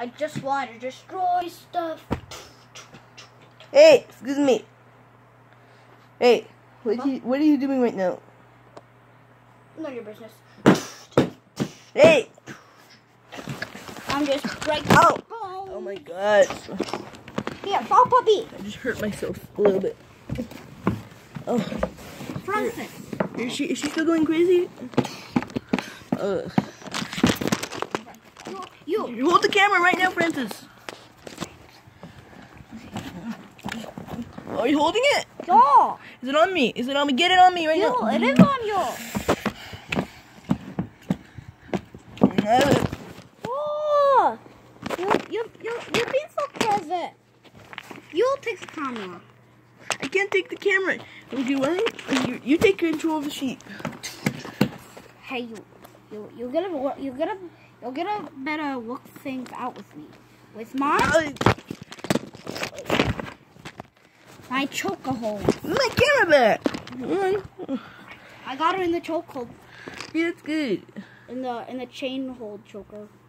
I just want to destroy stuff. Hey, excuse me. Hey, what are you doing right now? None of your business. Hey! I'm just breaking. Oh my god. Here, fall puppy. I just hurt myself a little bit. Oh. Francis. Is she still going crazy? You hold the camera right now, Francis. Are you holding it? Yeah. Is it on me? Is it on me? Get it on me right now. It is on you. Oh, you've been so clever. You'll take the camera. I can't take the camera. Okay, well, you take control of the sheep. Hey, you gotta better work things out with me. With my chokehold. My camera back. I got her in the chokehold. Yeah, it's good. In the chain hold choker.